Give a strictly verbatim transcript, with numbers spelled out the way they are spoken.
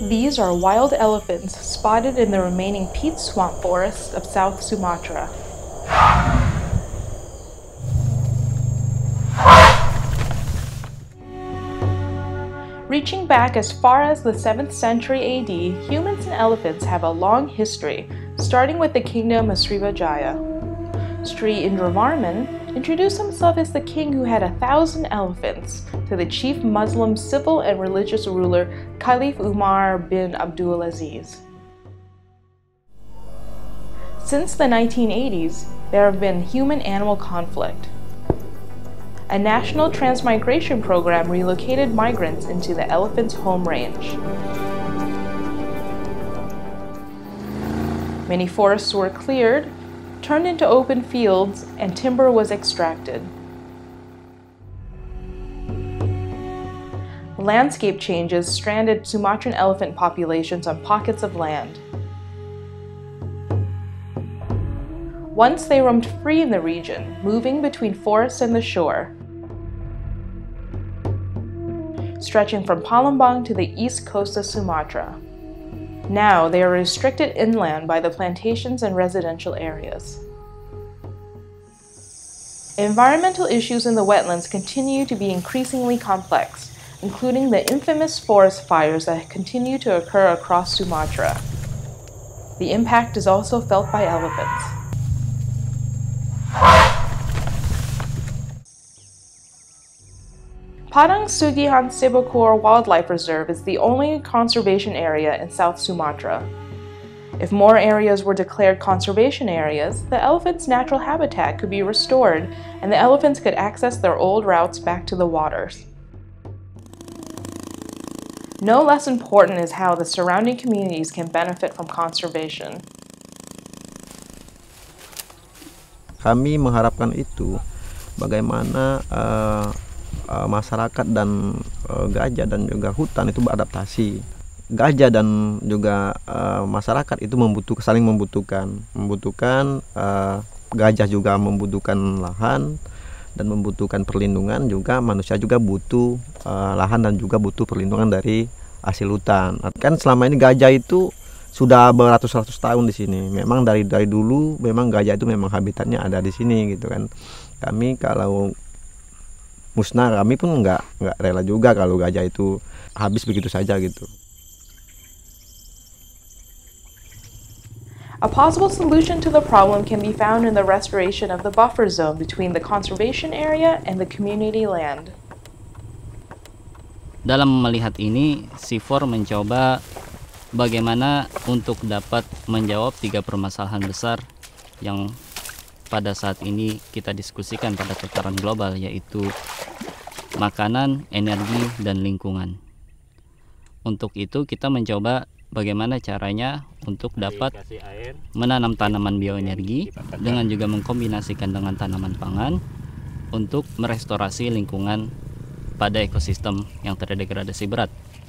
These are wild elephants spotted in the remaining peat swamp forests of South Sumatra. Reaching back as far as the seventh century A D, humans and elephants have a long history, starting with the Kingdom of Srivijaya. Sri Indravarman introduced himself as the king who had a thousand elephants to the chief Muslim civil and religious ruler Caliph Umar bin Abdul Aziz. Since the nineteen eighties, there have been human-animal conflict. A national transmigration program relocated migrants into the elephant's home range. Many forests were cleared, turned into open fields, and timber was extracted. Landscape changes stranded Sumatran elephant populations on pockets of land. Once they roamed free in the region, moving between forests and the shore, stretching from Palembang to the east coast of Sumatra. Now they are restricted inland by the plantations and residential areas. Environmental issues in the wetlands continue to be increasingly complex, including the infamous forest fires that continue to occur across Sumatra. The impact is also felt by elephants. Padang Sugihan Sibukor Wildlife Reserve is the only conservation area in South Sumatra. If more areas were declared conservation areas, the elephants' natural habitat could be restored and the elephants could access their old routes back to the waters. No less important is how the surrounding communities can benefit from conservation. Kami mengharapkan itu bagaimana uh, uh, masyarakat dan uh, gajah dan juga hutan itu beradaptasi. Gajah dan juga uh, masyarakat itu membutuhkan, saling membutuhkan, membutuhkan uh, gajah juga membutuhkan lahan dan membutuhkan perlindungan, juga manusia juga butuh uh, lahan dan juga butuh perlindungan dari hasil hutan. Kan selama ini gajah itu sudah beratus-ratus tahun di sini. Memang dari dari dulu memang gajah itu memang habitatnya ada di sini gitu kan. Kami kalau musnah, kami pun nggak nggak rela juga kalau gajah itu habis begitu saja gitu. A possible solution to the problem can be found in the restoration of the buffer zone between the conservation area and the community land. Dalam melihat ini, C I F O R mencoba bagaimana untuk dapat menjawab tiga permasalahan besar yang pada saat ini kita diskusikan pada tataran global, yaitu makanan, energi, dan lingkungan. Untuk itu kita mencoba bagaimana caranya untuk dapat menanam tanaman bioenergi dengan juga mengkombinasikan dengan tanaman pangan untuk merestorasi lingkungan pada ekosistem yang terdegradasi berat.